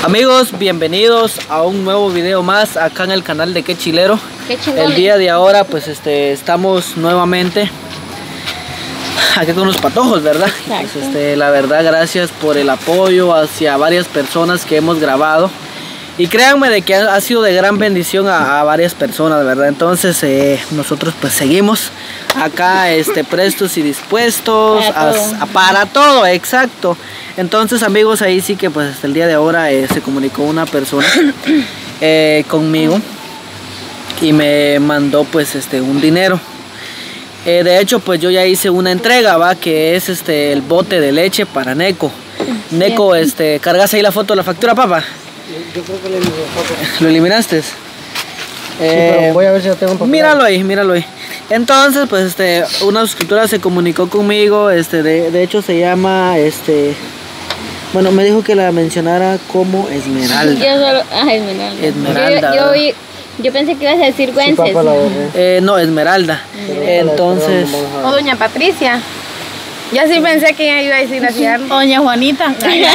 Amigos, bienvenidos a un nuevo video más acá en el canal de Qué Chilero. El día de ahora pues estamos nuevamente aquí con los patojos, ¿verdad? Pues, la verdad, gracias por el apoyo hacia varias personas que hemos grabado. Y créanme de que ha sido de gran bendición a varias personas, ¿verdad? Entonces nosotros pues seguimos acá prestos y dispuestos para todo, exacto. Entonces amigos, ahí sí que pues hasta el día de ahora se comunicó una persona conmigo y me mandó pues un dinero. De hecho pues yo ya hice una entrega, va, que es el bote de leche para Neko. Neko, ¿cargas ahí la foto de la factura, papá? Yo creo que le eliminé la foto. ¿Lo eliminaste? Sí, pero voy a ver si lo tengo un poco. Míralo ahí. Entonces, pues, una suscriptora se comunicó conmigo, de hecho se llama, bueno, me dijo que la mencionara como Esmeralda. Yo solo, Esmeralda. Yo pensé que ibas a decir Güences. Sí, no, Esmeralda. Entonces. O doña Patricia. Yo sí pensé que ella iba a decir así. Doña Juanita.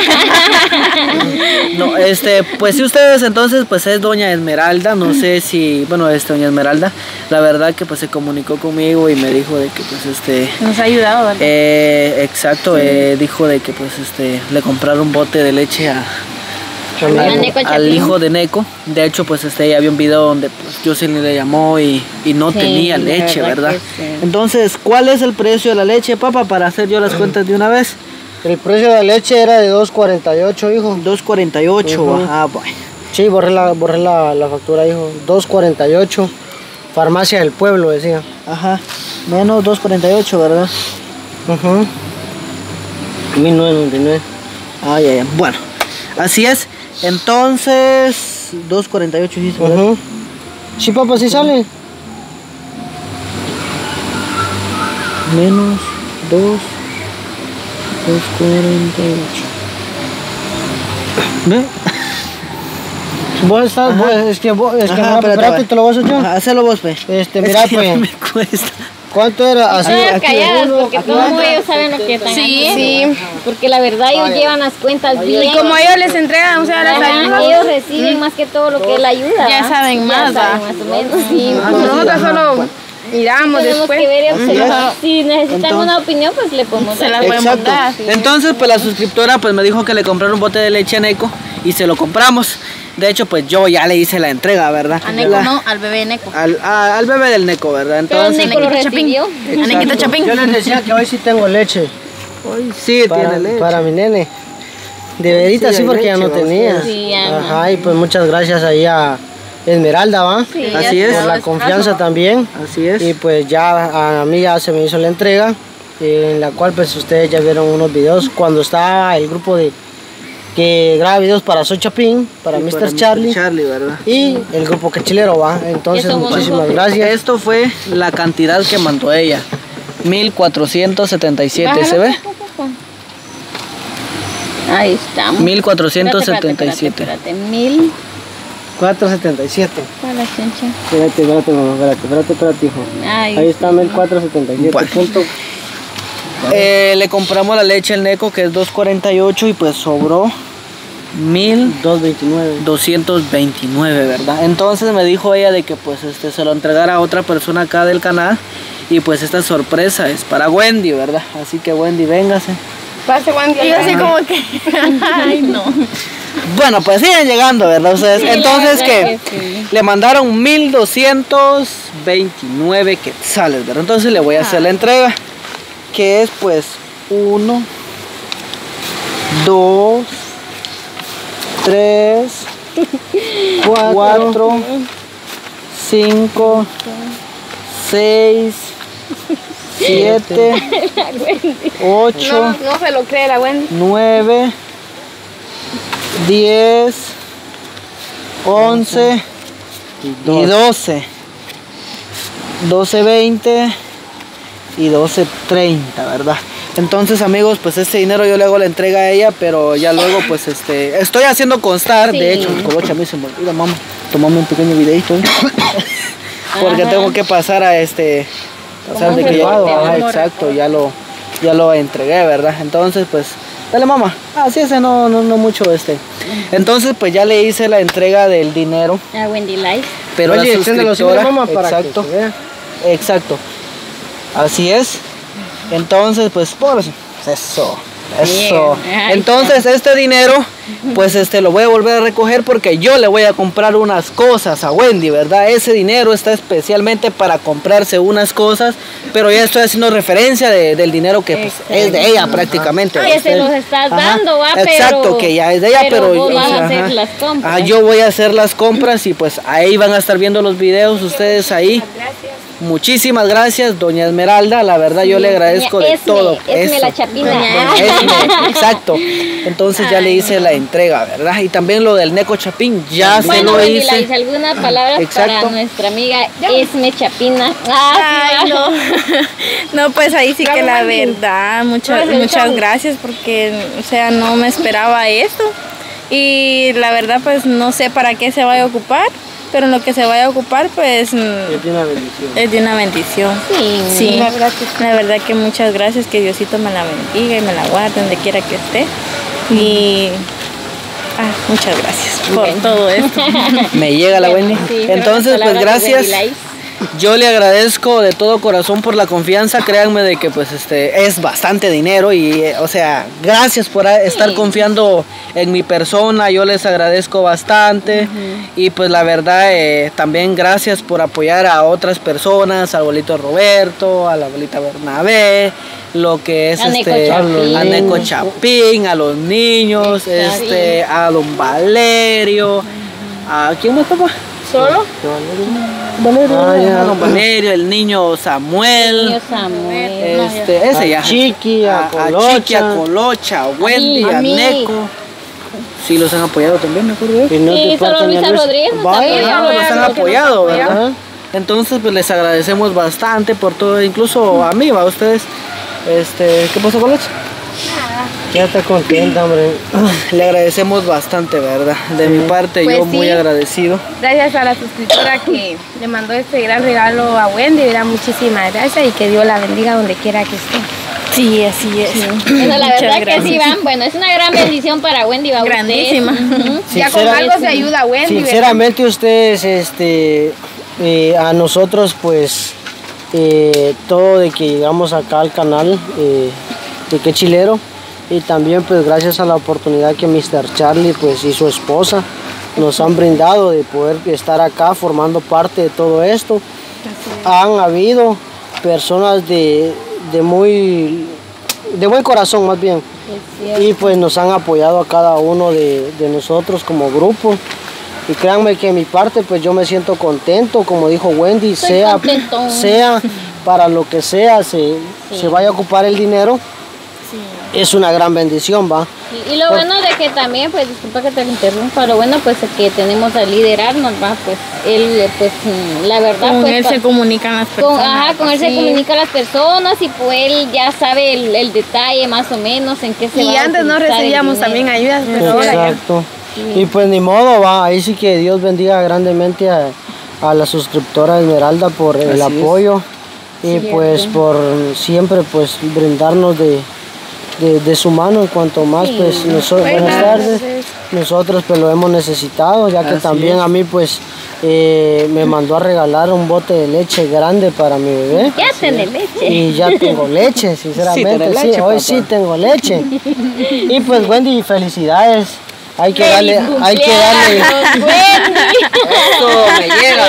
No, pues si ustedes entonces, pues es doña Esmeralda, no sé si, bueno, doña Esmeralda, la verdad que pues se comunicó conmigo y me dijo de que pues nos ha ayudado, ¿verdad? Exacto, sí. Dijo de que pues le compraron un bote de leche al hijo de Neko. De hecho pues ya había un video donde pues Jocelyn le llamó y no tenía leche, ¿verdad? Sí. Entonces, ¿cuál es el precio de la leche, papá, para hacer yo las cuentas de una vez? El precio de la leche era de $2.48, hijo. 2.48, ah, bueno. Sí, borré la factura, hijo. 2.48. Farmacia del Pueblo, decía. Ajá, menos 2.48, ¿verdad? Ajá. 1999. Ah, ya. Bueno, así es. Entonces, 2.48 hiciste, ¿verdad? Sí, papá, sí sale. Menos 2.48. ¿Ve? Vos estás, es que espérate, te lo vas a hacer. Hacelo vos, pe. Mira, pues. Me cuesta. ¿Cuánto era? Así, calladas, porque todos ellos saben lo que están haciendo. Sí. Porque la verdad ellos llevan las cuentas bien. Y como ellos les entregan, o sea, ellos reciben más que todo lo que es la ayuda. Ya saben más, más o menos. Sí. Nosotros solo miramos después. Que ver y observar. Si necesitan una opinión, pues le podemos dar. Se la podemos dar. Entonces, pues la suscriptora pues me dijo que le compraron un bote de leche a Neko y se lo compramos. De hecho, pues yo ya le hice la entrega, ¿verdad? A Neko no, al bebé Neko. Al bebé del Neko, ¿verdad? Entonces, pero Neko lo recibió. A Nequito Chapín. Yo les decía que hoy sí tengo leche. Hoy sí tiene leche. Para mi nene. De verita sí, porque leche, ya no tenía. Sí, ya. Ajá, y pues muchas gracias ahí a Esmeralda, ¿va? Sí, así es. Por la confianza también. Así es. Y pues ya a mí ya se me hizo la entrega, en la cual pues ustedes ya vieron unos videos cuando estaba el grupo que graba videos para Soy Chapín, para Mr. Charlie, ¿verdad? Y el grupo Qué Chilero, va. Entonces muchísimas gracias. Esto fue la cantidad que mandó ella, 1477, ¿se ve? Ahí está. 1477. Espérate, 1477. Para chencha. Espérate, hijo. Ahí está 1477. Bueno. Le compramos la leche al Neko, que es 2.48, y pues sobró 1.229, ¿verdad? Entonces me dijo ella de que pues se lo entregara a otra persona acá del canal, y pues esta sorpresa es para Wendy, ¿verdad? Así que Wendy, véngase. Pase, Wendy. Yo así como que ay, no. Bueno, pues siguen llegando, ¿verdad? Ustedes. Entonces que le mandaron 1.229 quetzales, ¿verdad? Entonces le voy a hacer la entrega, que es pues 1, 2, 3, 4, 5, 6, 7, 8, no se lo cree la Wendy. 9, 10, 11 y 12, 20 y 12.30, ¿verdad? Entonces amigos, pues este dinero yo le hago la entrega a ella, pero ya luego pues estoy haciendo constar, de hecho, Colocha, a mí se me olvida, mamá, tomame un pequeño videito, porque tengo que pasar a pasar de que ya, exacto, ya lo entregué, ¿verdad? Entonces pues, dale mamá, así no mucho Entonces pues ya le hice la entrega del dinero a Wendy Life. pero oye, la suscriptora, exacto, exacto, así es. Entonces pues por eso. Entonces este dinero pues lo voy a volver a recoger porque yo le voy a comprar unas cosas a Wendy, ¿verdad? Ese dinero está especialmente para comprarse unas cosas, pero ya estoy haciendo referencia del dinero que pues, es de ella prácticamente. Que se los estás dando, va, exacto, pero, que ya es de ella, pero vos vas a hacer las compras. yo voy a hacer las compras y pues ahí van a estar viendo los videos ustedes ahí. Muchísimas gracias, doña Esmeralda, la verdad yo le agradezco de todo. Esme la chapina. Exacto, entonces ya le hice la entrega, ¿verdad? Y también lo del Neco Chapín, ya se lo hice. ¿Alguna palabra para nuestra amiga Esme Chapina? Ay, no. No, pues ahí sí que la verdad, muchas gracias porque, o sea, no me esperaba esto. Y la verdad, pues no sé para qué se vaya a ocupar. Pero en lo que se vaya a ocupar, pues es de una bendición. Es de una bendición. Sí. La verdad que muchas gracias, que Diosito me la bendiga y me la guarde donde quiera que esté. Y muchas gracias por todo esto. Me llega la Wendy. Entonces, pues gracias. Yo le agradezco de todo corazón por la confianza, créanme de que pues es bastante dinero y o sea, gracias por estar confiando en mi persona, yo les agradezco bastante y pues la verdad también gracias por apoyar a otras personas, al abuelito Roberto, a la abuelita Bernabé, lo que es a Neco Chapín, a los niños, a don Valerio, ¿a quién más papá? ¿Solo? Don Valerio, el niño Samuel, ese ya. Chiqui, a Colocha, a Wendy, a Neco. Sí, los han apoyado también, me acuerdo. Sí, solo Luisa Rodríguez. Los han apoyado, ¿verdad? Entonces, pues les agradecemos bastante por todo, incluso a mí, a ustedes. ¿Qué pasó, Colocha? Ya está contenta, hombre. Le agradecemos bastante, ¿verdad? De mi parte, pues yo muy agradecido. Gracias a la suscriptora que le mandó este gran regalo a Wendy, ¿verdad? Muchísimas gracias y que Dios la bendiga donde quiera que esté. Sí, así es. Sí. Bueno, la verdad que sí, van. Bueno, es una gran bendición para Wendy, va. Grandísima. Ya con algo se ayuda a Wendy. Sinceramente, ustedes, a nosotros, pues, todo de que llegamos acá al canal de Qué Chilero. Y también pues gracias a la oportunidad que Mr. Charlie pues y su esposa nos han brindado de poder estar acá formando parte de todo esto. Han habido personas de buen corazón más bien. Y pues nos han apoyado a cada uno de nosotros como grupo. Y créanme que de mi parte pues yo me siento contento, como dijo Wendy, sea para lo que sea, se vaya a ocupar el dinero. Es una gran bendición, va. Y lo bueno de que también, pues disculpa que te interrumpa, lo bueno pues es que tenemos a liderarnos, va, pues él, pues la verdad, con pues, él se comunican las personas. Con él se comunican las personas y pues él ya sabe el detalle más o menos en qué se va a utilizar. Y antes no recibíamos también ayudas, pero ahora ya. Exacto. Y pues ni modo, va, ahí sí que Dios bendiga grandemente a la suscriptora Esmeralda por el apoyo y pues por siempre pues brindarnos de su mano en cuanto más pues buenas tardes, nosotros pues lo hemos necesitado, ya que también a mí pues me mandó a regalar un bote de leche grande para mi bebé. Ya tenés leche. Y ya tengo leche, sinceramente, sí, hoy papá. Sí tengo leche. Y pues Wendy, felicidades. Hay que darle. Eso me llega.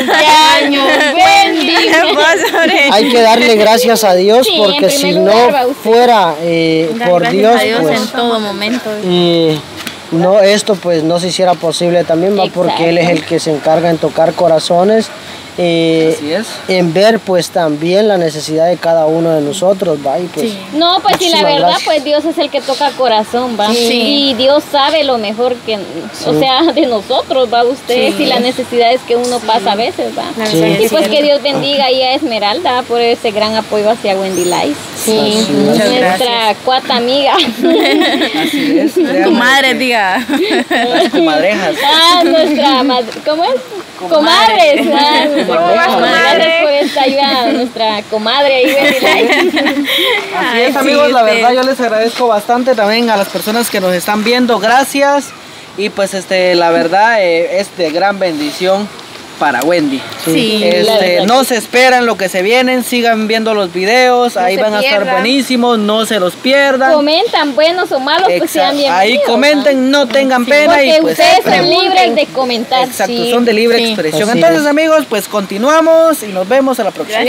Hay que darle gracias a Dios porque si no fuera por Dios, pues, en todo momento. No, esto pues no se hiciera posible también, va, porque Él es el que se encarga en tocar corazones. Así es. En ver pues también la necesidad de cada uno de nosotros, va, y pues no, pues sí, la verdad gracias. Pues Dios es el que toca corazón, va, y Dios sabe lo mejor que, o sea, de nosotros, va, ustedes y las necesidades que uno pasa a veces, va, y pues que Dios bendiga ahí a Esmeralda por ese gran apoyo hacia Wendy Life, nuestra cuata amiga. Así es. Tu madre, diga. Las comadrejas. Nuestra madre, ¿cómo es? Comadres. Gracias por esta ayuda a nuestra comadre ahí, Wendy Life. Así es, amigos, la verdad yo les agradezco bastante también a las personas que nos están viendo, gracias. Y pues la verdad es de gran bendición para Wendy. Sí. No se esperan lo que se vienen, sigan viendo los videos, ahí van a estar buenísimos, no se los pierdan. Comentan buenos o malos, pues sean bienvenidos. Ahí comenten, no tengan pena. Porque y pues ustedes son libres de comentar. Exacto, son de libre expresión. Entonces amigos, pues continuamos y nos vemos a la próxima.